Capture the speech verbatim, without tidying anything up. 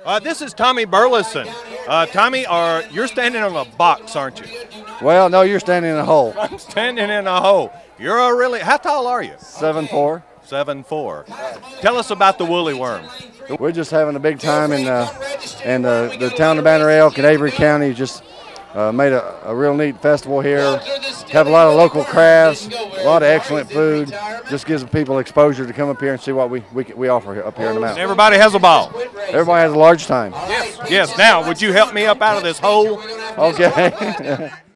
Uh, this is Tommy Burleson. Uh, Tommy, are you're standing on a box, aren't you? Well, no, you're standing in a hole. I'm standing in a hole. You're a really, how tall are you? Seven four. Seven four. Tell us about the woolly worm. We're just having a big time in uh, and uh, the town of Banner Elk in Avery County just uh, made a, a real neat festival here. Have a lot of local crafts, a lot of excellent food. Just gives people exposure to come up here and see what we we, we offer up here in the mountain. Everybody has a ball. Everybody has a large time. Yes. Yes. Now, would you help me up out of this hole? Okay.